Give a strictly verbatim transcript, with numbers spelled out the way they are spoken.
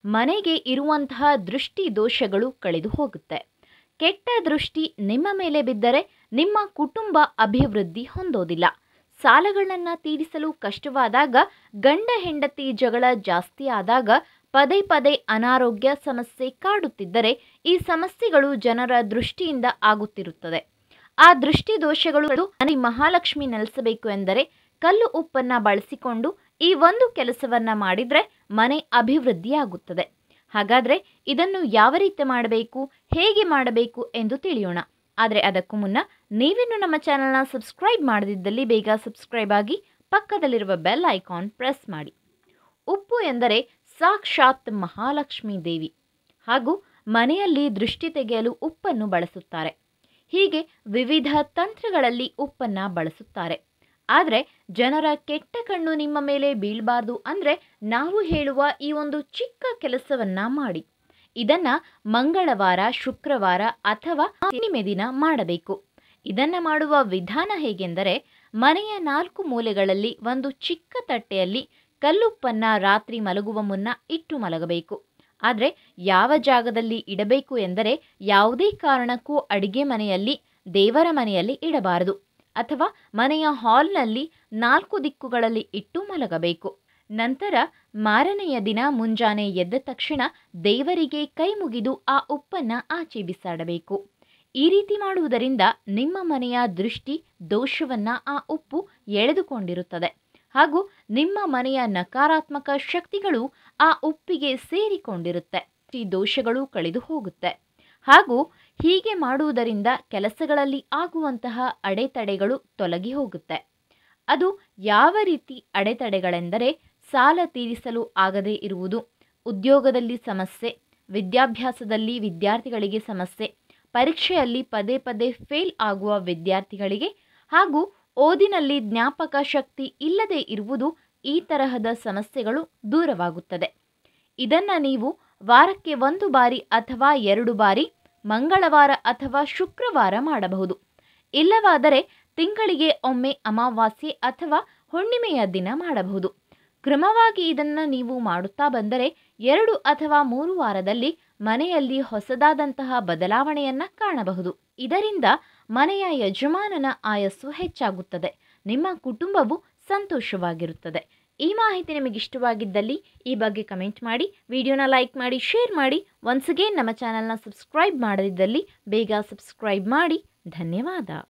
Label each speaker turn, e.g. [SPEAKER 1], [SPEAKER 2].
[SPEAKER 1] ಮನೆಗೆ ಇರುವಂತಹ ದೃಷ್ಟಿ ದೋಷಗಳು ಕಳೆದು ಹೋಗುತ್ತೆ. ಕೆಟ್ಟ ದೃಷ್ಟಿ ನಿಮ್ಮ ಮೇಲೆ ಬಿದ್ದರೆ ನಿಮ್ಮ ಕುಟುಂಬ ಅಭಿವೃದ್ಧಿ ಹೊಂದೋದಿಲ್ಲ. ಸಾಲಗಳನ್ನು ತೀರಿಸಲು ಕಷ್ಟವಾದಾಗ, ಗಂಡ ಹೆಂಡತಿ ಜಗಳ ಜಾಸ್ತಿ ಆದಾಗ, ಪದೇ ಪದೇ ಅನಾರೋಗ್ಯ ಸಮಸ್ಯೆ ಕಾಡುತ್ತಿದ್ದರೆ ಈ ಸಮಸ್ಯೆಗಳು ಜನರ ದೃಷ್ಟಿಯಿಂದ ಆಗುತ್ತಿರುತ್ತದೆ. ಆ ದೃಷ್ಟಿ ದೋಷಗಳು ಮನೆ ಮಹಾಲಕ್ಷ್ಮಿ ನೆಲೆಸಬೇಕು ಎಂದರೆ ಕಲ್ಲು ಉಪ್ಪನ್ನು ಬಳಸಿಕೊಂಡು ಈ ಒಂದು ಕೆಲಸವನ್ನ ಮಾಡಿದರೆ ಮನೆ ಅಭಿವೃದ್ಧಿಯಾಗುತ್ತದೆ. ಹಾಗಾದರೆ ಇದನ್ನು ಯಾವ ರೀತಿ ಮಾಡಬೇಕು, ಹೇಗೆ ಮಾಡಬೇಕು ಎಂದು ತಿಳಿಯೋಣ. ಆದರೆ ಅದಕ್ಕೂ ಮುನ್ನ ನೀವಿನ್ನು ನಮ್ಮ ಚಾನಲ್ನ ಸಬ್ಸ್ಕ್ರೈಬ್ ಮಾಡದಿದ್ದಲ್ಲಿ ಬೇಗ ಸಬ್ಸ್ಕ್ರೈಬ್ ಆಗಿ ಪಕ್ಕದಲ್ಲಿರುವ ಬೆಲ್ ಐಕಾನ್ ಪ್ರೆಸ್ ಮಾಡಿ. ಉಪ್ಪು ಎಂದರೆ ಸಾಕ್ಷಾತ್ ಮಹಾಲಕ್ಷ್ಮೀ ದೇವಿ. ಹಾಗೂ ಮನೆಯಲ್ಲಿ ದೃಷ್ಟಿ ತೆಗೆಯಲು ಉಪ್ಪನ್ನು ಬಳಸುತ್ತಾರೆ. ಹೀಗೆ ವಿವಿಧ ತಂತ್ರಗಳಲ್ಲಿ ಉಪ್ಪನ್ನು ಬಳಸುತ್ತಾರೆ. ಆದರೆ ಜನರ ಕೆಟ್ಟ ಕಣ್ಣು ನಿಮ್ಮ ಮೇಲೆ ಬೀಳಬಾರ್ದು ಅಂದರೆ ನಾವು ಹೇಳುವ ಈ ಒಂದು ಚಿಕ್ಕ ಕೆಲಸವನ್ನ ಮಾಡಿ. ಇದನ್ನ ಮಂಗಳವಾರ, ಶುಕ್ರವಾರ ಅಥವಾ ಹುಣ್ಣಿಮೆ ದಿನ ಮಾಡಬೇಕು. ಇದನ್ನ ಮಾಡುವ ವಿಧಾನ ಹೇಗೆಂದರೆ, ಮನೆಯ ನಾಲ್ಕು ಮೂಲೆಗಳಲ್ಲಿ ಒಂದು ಚಿಕ್ಕ ತಟ್ಟೆಯಲ್ಲಿ ಕಲ್ಲುಪ್ಪನ್ನ ರಾತ್ರಿ ಮಲಗುವ ಮುನ್ನ ಇಟ್ಟು ಮಲಗಬೇಕು. ಆದರೆ ಯಾವ ಜಾಗದಲ್ಲಿ ಇಡಬೇಕು ಎಂದರೆ, ಯಾವುದೇ ಕಾರಣಕ್ಕೂ ಅಡಿಗೆ ಮನೆಯಲ್ಲಿ, ದೇವರ ಮನೆಯಲ್ಲಿ ಇಡಬಾರದು. ಅಥವಾ ಮನೆಯ ಹಾಲ್ನಲ್ಲಿ ನಾಲ್ಕು ದಿಕ್ಕುಗಳಲ್ಲಿ ಇಟ್ಟು ಮಲಗಬೇಕು. ನಂತರ ಮಾರನೆಯ ದಿನ ಮುಂಜಾನೆ ಎದ್ದ ತಕ್ಷಣ ದೇವರಿಗೆ ಕೈ ಮುಗಿದು ಆ ಉಪ್ಪನ್ನು ಆಚೆ ಬಿಸಾಡಬೇಕು. ಈ ರೀತಿ ಮಾಡುವುದರಿಂದ ನಿಮ್ಮ ಮನೆಯ ದೃಷ್ಟಿ ದೋಷವನ್ನ ಆ ಉಪ್ಪು ಎಳೆದುಕೊಂಡಿರುತ್ತದೆ. ಹಾಗೂ ನಿಮ್ಮ ಮನೆಯ ನಕಾರಾತ್ಮಕ ಶಕ್ತಿಗಳು ಆ ಉಪ್ಪಿಗೆ ಸೇರಿಕೊಂಡಿರುತ್ತೆ. ಈ ದೋಷಗಳು ಕಳೆದು ಹೋಗುತ್ತೆ. ಹಾಗೂ ಹೀಗೆ ಮಾಡುವುದರಿಂದ ಕೆಲಸಗಳಲ್ಲಿ ಆಗುವಂತಹ ಅಡೆತಡೆಗಳು ತೊಲಗಿ ಹೋಗುತ್ತೆ. ಅದು ಯಾವ ರೀತಿ ಅಡೆತಡೆಗಳೆಂದರೆ, ಸಾಲ ತೀರಿಸಲು ಆಗದೇ ಇರುವುದು, ಉದ್ಯೋಗದಲ್ಲಿ ಸಮಸ್ಯೆ, ವಿದ್ಯಾಭ್ಯಾಸದಲ್ಲಿ ವಿದ್ಯಾರ್ಥಿಗಳಿಗೆ ಸಮಸ್ಯೆ, ಪರೀಕ್ಷೆಯಲ್ಲಿ ಪದೇ ಪದೇ ಫೇಲ್ ಆಗುವ ವಿದ್ಯಾರ್ಥಿಗಳಿಗೆ, ಹಾಗೂ ಓದಿನಲ್ಲಿ ಜ್ಞಾಪಕ ಶಕ್ತಿ ಇಲ್ಲದೆ ಇರುವುದು, ಈ ತರಹದ ಸಮಸ್ಯೆಗಳು ದೂರವಾಗುತ್ತದೆ. ಇದನ್ನು ನೀವು ವಾರಕ್ಕೆ ಒಂದು ಬಾರಿ ಅಥವಾ ಎರಡು ಬಾರಿ ಮಂಗಳವಾರ ಅಥವಾ ಶುಕ್ರವಾರ ಮಾಡಬಹುದು. ಇಲ್ಲವಾದರೆ ತಿಂಗಳಿಗೆ ಒಮ್ಮೆ ಅಮಾವಾಸ್ಯೆ ಅಥವಾ ಹುಣ್ಣಿಮೆಯ ದಿನ ಮಾಡಬಹುದು. ಕ್ರಮವಾಗಿ ಇದನ್ನು ನೀವು ಮಾಡುತ್ತಾ ಬಂದರೆ ಎರಡು ಅಥವಾ ಮೂರು ವಾರದಲ್ಲಿ ಮನೆಯಲ್ಲಿ ಹೊಸದಾದಂತಹ ಬದಲಾವಣೆಯನ್ನು ಕಾಣಬಹುದು. ಇದರಿಂದ ಮನೆಯ ಯಜಮಾನನ ಆಯಸ್ಸು ಹೆಚ್ಚಾಗುತ್ತದೆ. ನಿಮ್ಮ ಕುಟುಂಬವು ಸಂತೋಷವಾಗಿರುತ್ತದೆ. ಈ ಮಾಹಿತಿ ನಿಮಗೆ ಇಷ್ಟವಾಗಿದ್ದಲ್ಲಿ ಈ ಬಗ್ಗೆ ಕಮೆಂಟ್ ಮಾಡಿ, ವಿಡಿಯೋನ ಲೈಕ್ ಮಾಡಿ, ಶೇರ್ ಮಾಡಿ. ಒನ್ಸ್ ಅಗೇನ್ ನಮ್ಮ ಚಾನಲ್ನ ಸಬ್ಸ್ಕ್ರೈಬ್ ಮಾಡದಿದ್ದಲ್ಲಿ ಬೇಗ ಸಬ್ಸ್ಕ್ರೈಬ್ ಮಾಡಿ. ಧನ್ಯವಾದ.